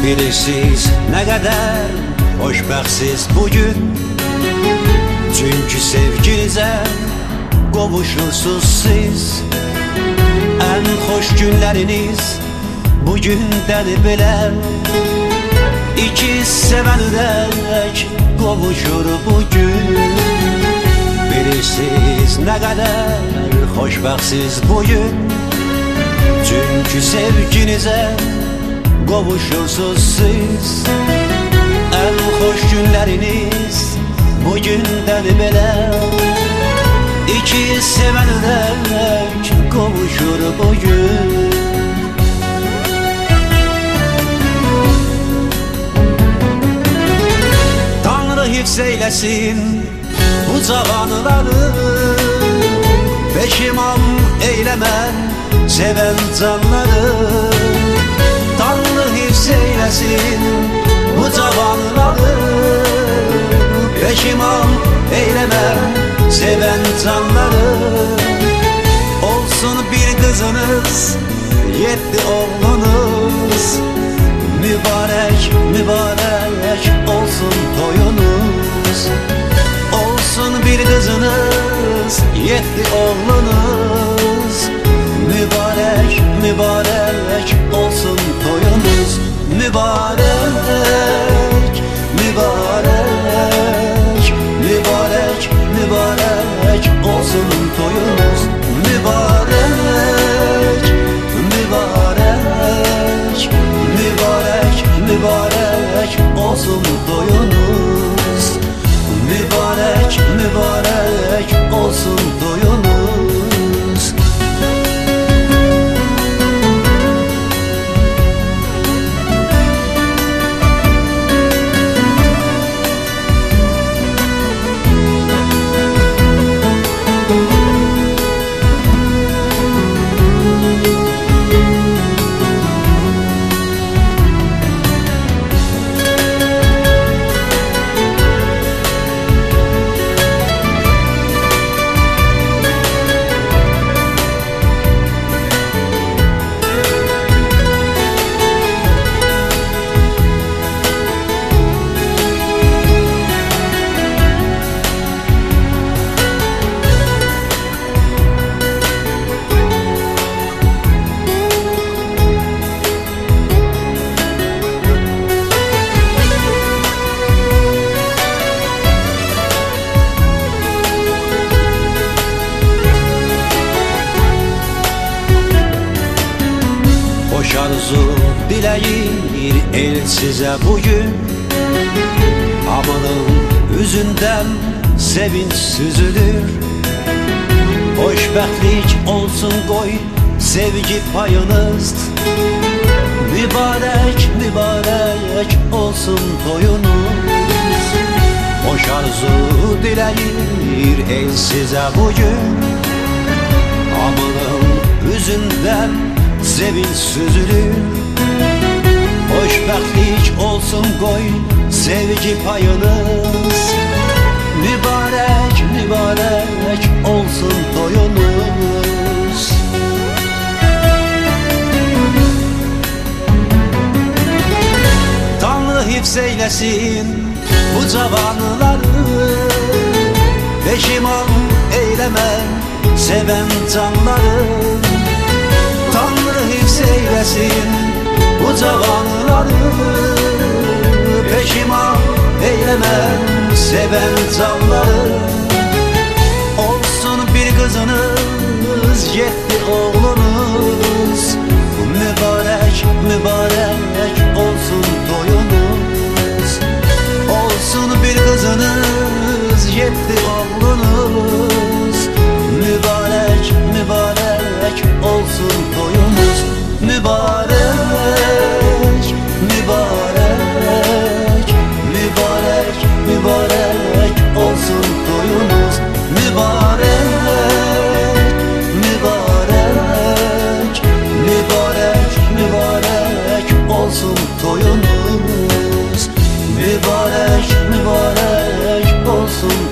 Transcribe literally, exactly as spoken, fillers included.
Bilirsiniz ne kadar xoşbəxtsiz bugün, çünkü sevginize qovuşursunuz siz. En hoş günleriniz bugünden belə, İki seven ürək qovuşur bugün. Bilirsiniz ne kadar xoşbəxtsiz bugün, çünkü sevginize qovuşursunuz siz. En hoş günleriniz bugünden belə, İki seven ürək qovuşur bugün. Tanrı hifz eylesin bu cavanları, peşiman eylemem seven canları. Tanrı hifz eylesin bu cavanları, peşiman eylemem seven canları. Olsun bir kızınız, yetti oğlunuz, mübarek mübarek olsun toyunuz. Olsun bir kızınız, yetti oğlunuz, mübarek mübarek olsun toyunuz. Mübarek mübarek mübarek mübarek olsun toyunuz. Mübarek mübarek mübarek mübarek olsun toyunuz. Mübarek mübarek olsun toyunuz. Hoş arzu dileyir el size bugün, amanın yüzünden sevinç süzülür. Hoşbəxtlik olsun koy sevgi payınız, mübarek mübarek olsun toyunuz. Hoş arzu dileyir el size bugün, amanın yüzünden sevinç süzülür. Hoşbəxtlik olsun koy sevgi payınız, mübarek mübarek olsun toyunuz. Tanrı hifz eylesin bu cavanları, peşiman eylemem seven canları. Tanrı hifz eylesin bu cavanları, peşiman eylemem seven canları. Olsun bir kızınız, yetti oğlunuz, mübarek mübarek olsun toyunuz. Olsun bir kızınız, yetti oğlunuz, mübarek mübarek olsun toyunuz. Mübarek mübarek mübarek mübarek olsun toyunuz. Mübarek mübarek mübarek mübarek olsun toyunuz. Mübarek mübarek olsun